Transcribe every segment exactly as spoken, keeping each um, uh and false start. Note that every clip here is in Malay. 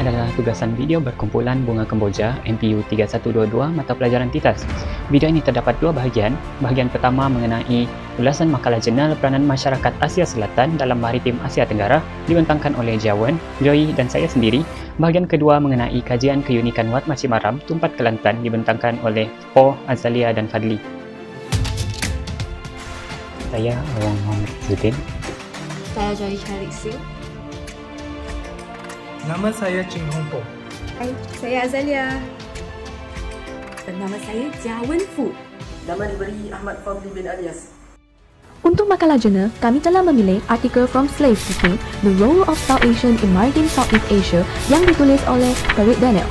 adalah tugasan video berkumpulan Bunga Kemboja M P U tiga satu dua dua mata pelajaran TITAS. Video ini terdapat dua bahagian. Bahagian pertama mengenai ulasan makalah jurnal peranan masyarakat Asia Selatan dalam Maritim Asia Tenggara dibentangkan oleh Jawan, Joy dan saya sendiri. Bahagian kedua mengenai kajian keunikan Wat Macimaram, Tumpat Kelantan dibentangkan oleh Po, Azalia dan Fadli. Saya Awang Muhammad Zudin. Saya Joy Chariksi. Nama saya Ching Hong Po. Hai, saya Azalia. Dan nama saya Jawan Fu. Nama diberi Ahmad Fadli bin Alias. Untuk makalah jurnal, kami telah memilih artikel From Slave Shipping, The Role of South Asian in Maritime Southeast Asia yang ditulis oleh Farid Daniel.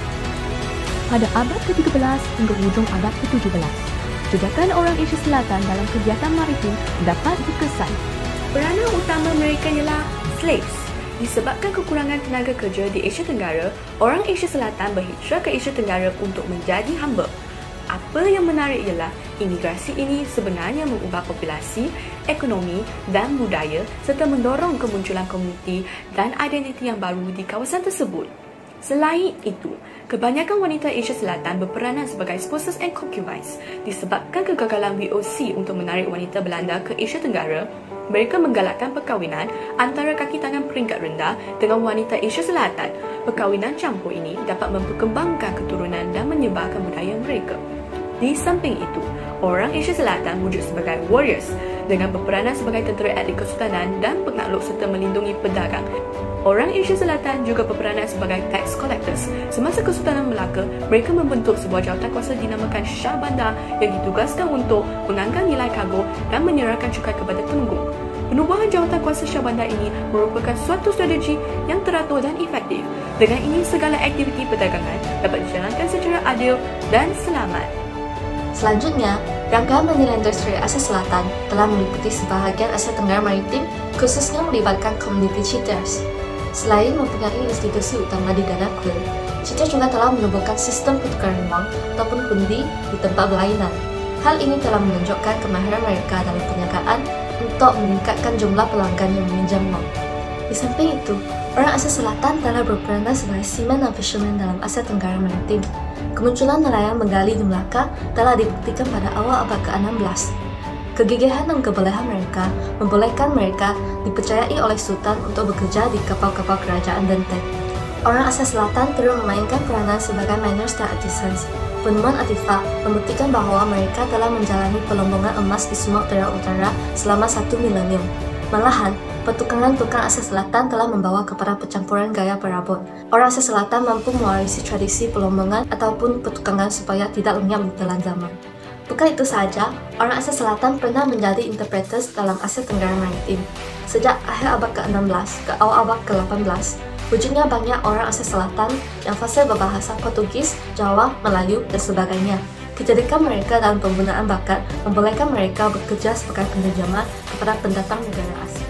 Pada abad ke tiga belas hingga hujung abad ke tujuh belas, jebakan orang Asia Selatan dalam kegiatan maritim dapat dikesan. Peranan utama mereka ialah slaves. Disebabkan kekurangan tenaga kerja di Asia Tenggara, orang Asia Selatan berhijrah ke Asia Tenggara untuk menjadi hamba. Apa yang menarik ialah imigrasi ini sebenarnya mengubah populasi, ekonomi dan budaya serta mendorong kemunculan komuniti dan identiti yang baru di kawasan tersebut. Selain itu, kebanyakan wanita Asia Selatan berperanan sebagai spouses and concubines. Disebabkan kegagalan V O C untuk menarik wanita Belanda ke Asia Tenggara, mereka menggalakkan perkahwinan antara kaki tangan peringkat rendah dengan wanita Asia Selatan. Perkahwinan campur ini dapat memperkembangkan keturunan dan menyebarkan budaya mereka. Di samping itu, orang Asia Selatan wujud sebagai warriors dengan berperanan sebagai tentera etnik kesultanan dan pengakluk serta melindungi pedagang. Orang Asia Selatan juga berperanan sebagai tax collectors. Semasa Kesultanan Melaka, mereka membentuk sebuah jawatan kuasa dinamakan Shah Bandar yang ditugaskan untuk mengangkat nilai kargo dan menyerahkan cukai kepada penunggung. Penubuhan jawatan kuasa Shah Bandar ini merupakan suatu strategi yang teratur dan efektif. Dengan ini, segala aktiviti perdagangan dapat dijalankan secara adil dan selamat. Selanjutnya, rangkaian menilai industri Asia Selatan telah meliputi sebahagian Asia Tenggara Maritim, khususnya melibatkan komuniti cheaters. Selain mempunyai institusi utama di Dana Kuil, cheaters juga telah menubuhkan sistem pertukaran wang ataupun hundi di tempat berlainan. Hal ini telah menunjukkan kemahiran mereka dalam perniagaan untuk meningkatkan jumlah pelanggan yang meminjam wang. Di samping itu, orang Asia Selatan telah berperanan sebagai seamen dan fisherman dalam Asia Tenggara Maritim. Kemunculan nelayan menggali di Melaka telah dibuktikan pada awal abad ke enam belas. Kegigihan dan kebolehan mereka membolehkan mereka dipercayai oleh Sultan untuk bekerja di kapal-kapal kerajaan Dente. Orang Asia Selatan terus memainkan peranan sebagai miners dan artisans. Penemuan artefak membuktikan bahawa mereka telah menjalani pelombongan emas di Sumatera Utara selama satu milenium. Malahan, pertukaran tukang Asia Selatan telah membawa kepada pencampuran gaya perabot. Orang Asia Selatan mampu mewarisi tradisi pelombongan ataupun pertukangan supaya tidak lenyap di telan zaman. Bukan itu sahaja, orang Asia Selatan pernah menjadi interpreters dalam Asia Tenggara Maritim. Sejak akhir abad ke enam belas ke awal abad ke delapan belas, wujudnya banyak orang Asia Selatan yang fasih berbahasa Portugis, Jawa, Melayu, dan sebagainya. Kecerdikan mereka dalam penggunaan bakat membolehkan mereka bekerja sebagai penerjemah kepada pendatang negara asing.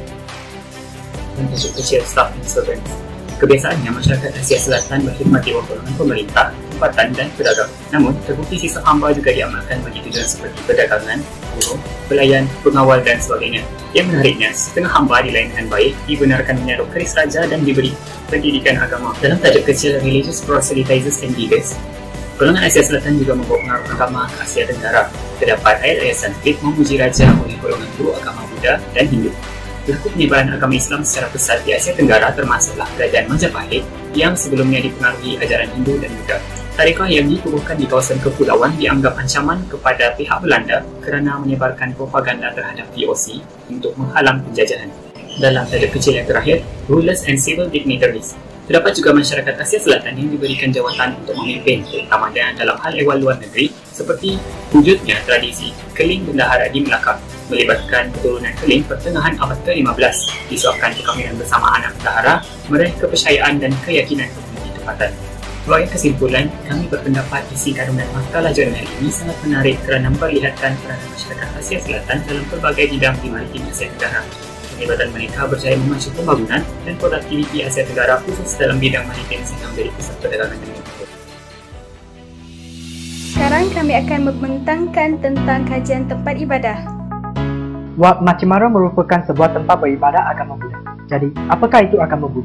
Untuk kecil staff and servants. Kebiasaannya, masyarakat Asia Selatan berkhidmat di bawah golongan pemerintah, tempatan dan pedagang. Namun, terbukti sistem hamba juga diamalkan bagi tujuan seperti perdagangan, buruh, pelayan, pengawal dan sebagainya. Yang menariknya, setengah hamba dilayan baik, dibenarkan menyerok keris raja dan diberi pendidikan agama. Dalam tajuk kecil Religious Proselytizers and Beggars, golongan Asia Selatan juga membawa pengaruh agama ke Asia Tenggara. Terdapat ayat-ayat Sanskrit memuji raja oleh golongan dua agama Buddha dan Hindu. Berlaku penyebaran agama Islam secara besar di Asia Tenggara termasuklah kerajaan Majapahit yang sebelumnya dipengaruhi ajaran Hindu dan Buddha. Tarekat yang dikukuhkan di kawasan kepulauan dianggap ancaman kepada pihak Belanda kerana menyebarkan propaganda terhadap V O C untuk menghalang penjajahan. Dalam tajuk kecil yang terakhir, Rulers and Civil Dignitaries, terdapat juga masyarakat Asia Selatan yang diberikan jawatan untuk memimpin, terutama dalam hal ehwal luar negeri, seperti wujudnya tradisi keling bendahara di Melaka, melibatkan keturunan keling pertengahan abad ke lima belas, disebabkan perkahwinan bersama anak bendahara, meraih kepercayaan dan keyakinan komuniti tempatan. Sebagai kesimpulan, kami berpendapat isi kandungan makalah jurnal ini sangat menarik kerana memperlihatkan peranan masyarakat Asia Selatan dalam pelbagai bidang di maritim Asia Tenggara. Keterlibatan mereka berjaya memacu pembangunan dan produktiviti Asia Tenggara khusus dalam bidang maritim sehingga menjadi pusat perdagangan dunia. Sekarang kami akan membentangkan tentang kajian tempat ibadah. Wat Macimaram merupakan sebuah tempat beribadah agama Buddha. Jadi, apakah itu agama Buddha?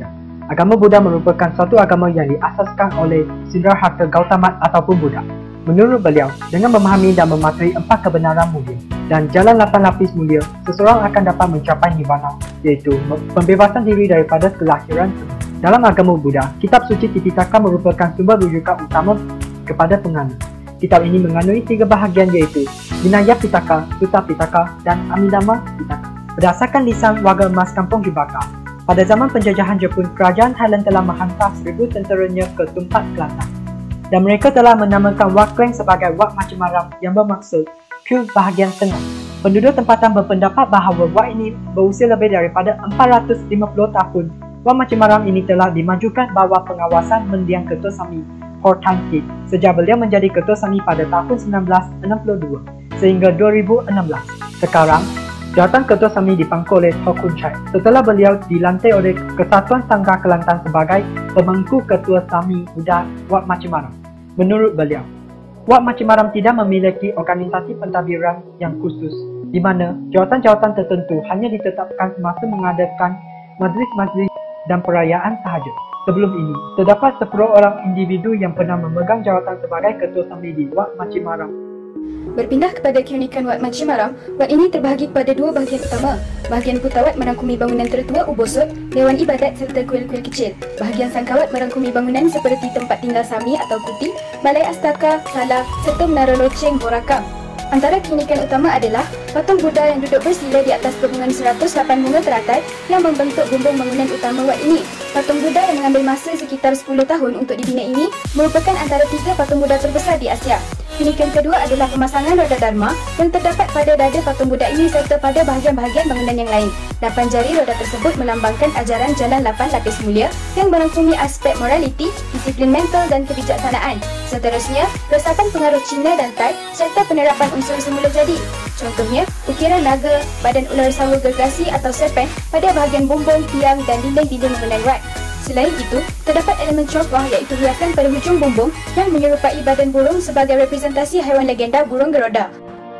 Agama Buddha merupakan suatu agama yang diasaskan oleh Siddhartha Gautama ataupun Buddha. Menurut beliau, dengan memahami dan mematuhi empat kebenaran mulia dan jalan lapan lapis mulia, seseorang akan dapat mencapai nirvana, iaitu pembebasan diri daripada kelahiran. Dalam agama Buddha, kitab suci Tipitaka merupakan sumber rujukan utama kepada penganut. Kitab ini mengandungi tiga bahagian iaitu Vinaya Pitaka, Sutta Pitaka dan Amidama Pitaka. Berdasarkan lisan warga emas kampung dibakar. Pada zaman penjajahan Jepun, kerajaan Thailand telah menghantar seribu tenteranya ke tempat Kelantan. Dan mereka telah menamakan Wat Kleng sebagai Wat Macimaram yang bermaksud Kul bahagian tengah. Penduduk tempatan berpendapat bahawa Wat ini berusia lebih daripada empat ratus lima puluh tahun. Wat Macimaram ini telah dimajukan bawah pengawasan Mendiang Ketua Sami Hor Tan Kit sejak beliau menjadi Ketua Sami pada tahun sembilan belas enam puluh dua sehingga dua ribu enam belas. Sekarang, jawatan Ketua Sami dipangku oleh Tok Kun Chai setelah beliau dilantik oleh Kesatuan Sanggar Kelantan sebagai Pemangku Ketua Sami Buddha Wat Macimaram. Menurut beliau, Wat Macimaram tidak memiliki organisasi pentadbiran yang khusus di mana jawatan-jawatan tertentu hanya ditetapkan semasa mengadakan majlis-majlis dan perayaan sahaja. Sebelum ini, terdapat sepuluh orang individu yang pernah memegang jawatan sebagai Ketua Sami di Wat Macimaram. Berpindah kepada keunikan Wat Macimaram, Wat ini terbahagi kepada dua bahagian utama. Bahagian Putawat merangkumi bangunan tertua Ubosot, Dewan Ibadat serta kuil-kuil kecil. Bahagian Sangkawat merangkumi bangunan seperti tempat tinggal Sami atau Kuti, Balai Astaka, Salah serta Menara Loceng Borakam. Antara keunikan utama adalah patung Buddha yang duduk bersila di atas gabungan seratus lapan bunga teratai yang membentuk bumbung bangunan utama Wat ini. Patung Buddha yang mengambil masa sekitar sepuluh tahun untuk dibina ini merupakan antara tiga patung Buddha terbesar di Asia. Keunikan kedua adalah pemasangan roda Dharma yang terdapat pada dada patung Buddha ini serta pada bahagian-bahagian bangunan yang lain. Lapan jari roda tersebut melambangkan ajaran jalan lapan lapis mulia yang merangkumi aspek moraliti, disiplin mental dan kebijaksanaan. Seterusnya, resapan pengaruh Cina dan Thai serta penerapan unsur semula jadi. Contohnya, ukiran naga, badan ular sawo gergasi atau serpen pada bahagian bumbung, tiang dan dinding-dinding bangunan Wat. Selain itu, terdapat elemen coklah iaitu hiasan pada hujung bumbung yang menyerupai badan burung sebagai representasi haiwan legenda burung geroda.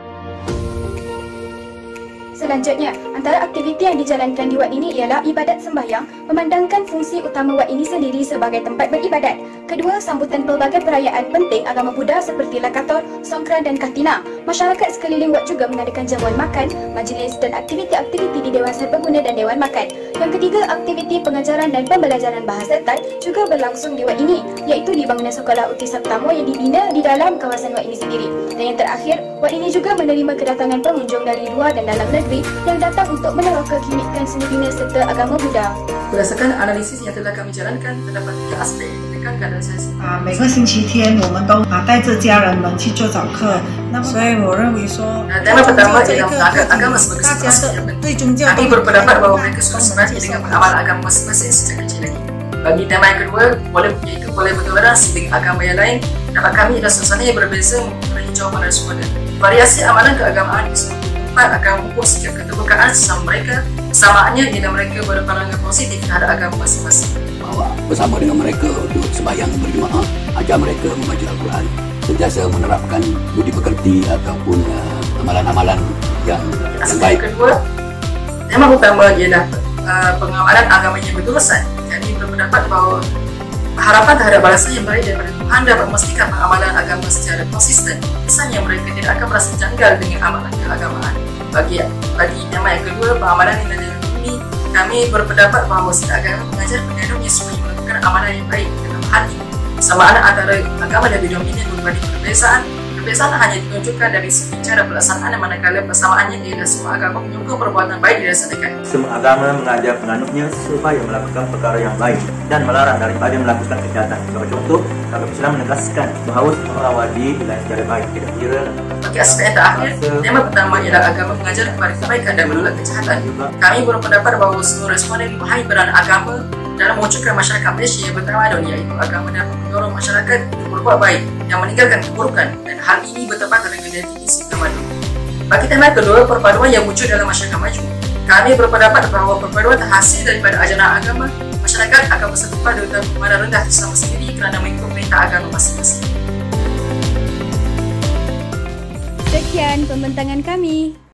Selanjutnya, antara aktiviti yang dijalankan di Wat ini ialah ibadat sembahyang, memandangkan fungsi utama Wat ini sendiri sebagai tempat beribadat. Kedua, sambutan pelbagai perayaan penting agama Buddha seperti Lakator, Songkran dan Katina. Masyarakat sekeliling Wat juga mengadakan jamuan makan, majlis dan aktiviti-aktiviti di Dewan Serbaguna dan Dewan Makan. Yang ketiga, aktiviti pengajaran dan pembelajaran bahasa Thai juga berlangsung di Wat ini, iaitu di bangunan sekolah Uti Saptamo yang dibina di dalam kawasan Wat ini sendiri. Dan yang terakhir, Wat ini juga menerima kedatangan pengunjung dari luar dan dalam negeri yang datang untuk meneroka keunikan seni bina serta agama Buddha. Berdasarkan analisis yang telah kami jalankan, terdapat tiga aspek yang ditekankan dalam sesi. 啊，每个星期天我们都啊带着家人们去做早课，那么所以我认为说， Tema pertama ialah menganggap agama sebagai sesuatu yang penting. Kami berpendapat bahawa mereka sudah sebanding dengan pengamalan agama masing-masing sejak kecil lagi. Bagi tema yang kedua, boleh iaitu boleh bertoleransi dengan agama yang lain. Dapat kami adalah suasana yang berbeza mempunyai jawaban dan semuanya. Variasi amalan keagamaan di seluruh tempat akan mengukur sikap keterbukaan sesama mereka. Kesamaannya ialah mereka berpandangan positif terhadap agama masing-masing. Bahawa bersama dengan mereka untuk sembahyang berjemaah, ajar mereka membaca Al-Quran, sentiasa menerapkan budi pekerti ataupun uh, amalan-amalan yang, yang baik. Yang kedua, tema utama ialah uh, pengamalan agama yang berterusan. Kami berpendapat bahawa harapan terhadap balasan yang baik daripada Tuhan dapat memastikan pengamalan agama secara konsisten. Kesannya mereka tidak akan merasa janggal dengan amalan keagamaan. Bagi bagi tema yang kedua, pengamalan yang ada ini, kami berpendapat bahawa setiap agama mengajar penganutnya supaya melakukan amalan yang baik dalam hati. Kesamaan antara agama dan bidang ini berbanding perbezaan. Perbezaan hanya ditunjukkan dari segi cara pelaksanaan, manakala persamaannya ialah semua agama menyokong perbuatan baik dilaksanakan. Semua agama mengajar penganutnya supaya melakukan perkara yang baik dan melarang daripada melakukan kejahatan. Sebagai contoh, kalau Islam menegaskan bahawa semua orang wajib dilayani secara baik, tidak kira. Bagi aspek yang terakhir, tema pertama ialah agama mengajar kepada kebaikan dan menolak kejahatan. Kami berpendapat bahawa semua responden memahami peran agama dalam mewujudkan masyarakat Malaysia yang bertamadun, iaitu agama dapat mendorong masyarakat untuk berbuat baik yang meninggalkan keburukan, dan hal ini bertepatan dengan definisi tamadun. Bagi tema kedua, perpaduan yang wujud dalam masyarakat maju. Kami berpendapat bahawa perpaduan terhasil daripada ajaran agama. Masyarakat akan bersatu padu dan memandang rendah sesama sendiri kerana mengikut perintah agama masing-masing. Sekian pembentangan kami.